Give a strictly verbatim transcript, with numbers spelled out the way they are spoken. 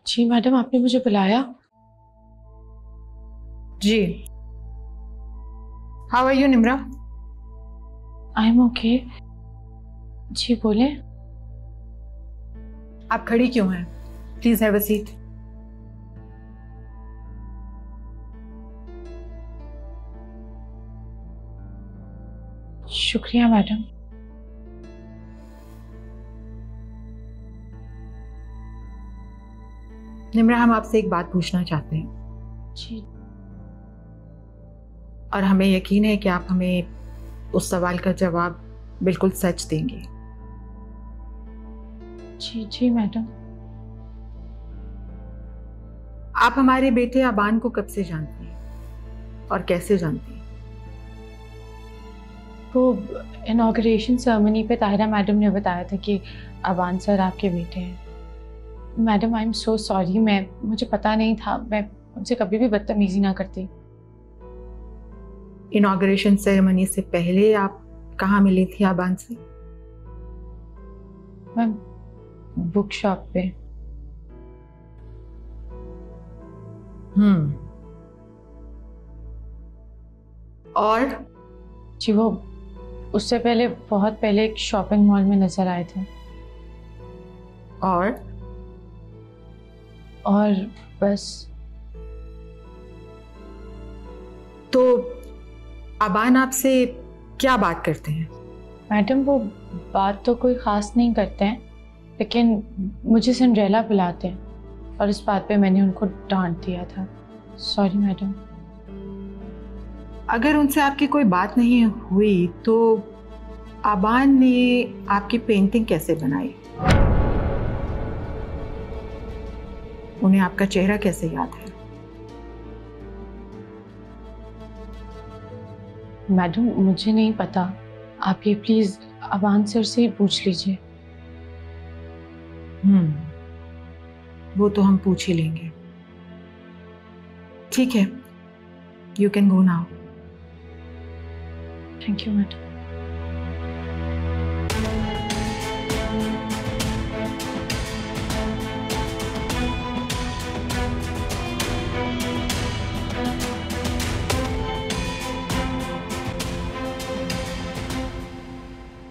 जी madam, आपने मुझे बुलाया? जी। How are you Nimra? I am okay. जी बोले। आप खड़ी क्यों हैं? Please have a seat. शुक्रिया मैडम। निम्रा, हम आपसे एक बात पूछना चाहते हैं। जी। और हमें यकीन है कि आप हमें उस सवाल का जवाब बिल्कुल सच देंगे। जी जी मैडम। आप हमारे बेटे अबान को कब से जानती हैं और कैसे जानती हैं? वो इनॉग्रेशन सेरेमनी पे ताहिरा मैडम ने बताया था कि अबान सर आपके बेटे हैं। Madam I am so sorry, मैं मुझे पता नहीं था, मैं उनसे कभी भी बदतमीजी ना करती। इनॉग्रेशन सेरेमनी से पहले आप कहाँ मिली थी अबान से? मैं बुक शॉप पे। हम्म। और जी वो उससे पहले, बहुत पहले एक शॉपिंग मॉल में नजर आए थे। और और बस। तो अबान आपसे क्या बात करते हैं? मैडम वो बात तो कोई ख़ास नहीं करते हैं, लेकिन मुझे सिंड्रेला बुलाते हैं और इस बात पे मैंने उनको डांट दिया था। Sorry madam. अगर उनसे आपकी कोई बात नहीं हुई तो अबान ने आपकी पेंटिंग कैसे बनाई? उन्हें आपका चेहरा कैसे याद है? मैडम मुझे नहीं पता, आप ये प्लीज अबान सर से ही पूछ लीजिए। हम्म, वो तो हम पूछ ही लेंगे। ठीक है, you can go now. Thank you madam.